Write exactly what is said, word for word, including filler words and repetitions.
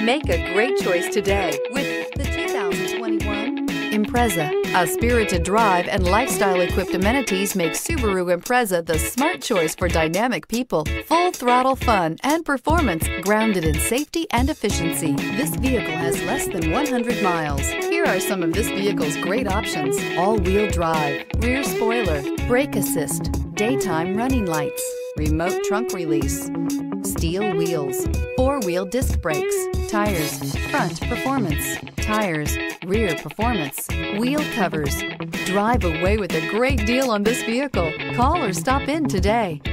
Make a great choice today with the two thousand twenty-one Impreza. A spirited drive and lifestyle-equipped amenities make Subaru Impreza the smart choice for dynamic people. Full throttle fun and performance grounded in safety and efficiency. This vehicle has less than one hundred miles. Here are some of this vehicle's great options: all-wheel drive, rear spoiler, brake assist, daytime running lights, remote trunk release, steel wheels, four-wheel disc brakes, tires, front performance, tires, rear performance, wheel covers. Drive away with a great deal on this vehicle. Call or stop in today.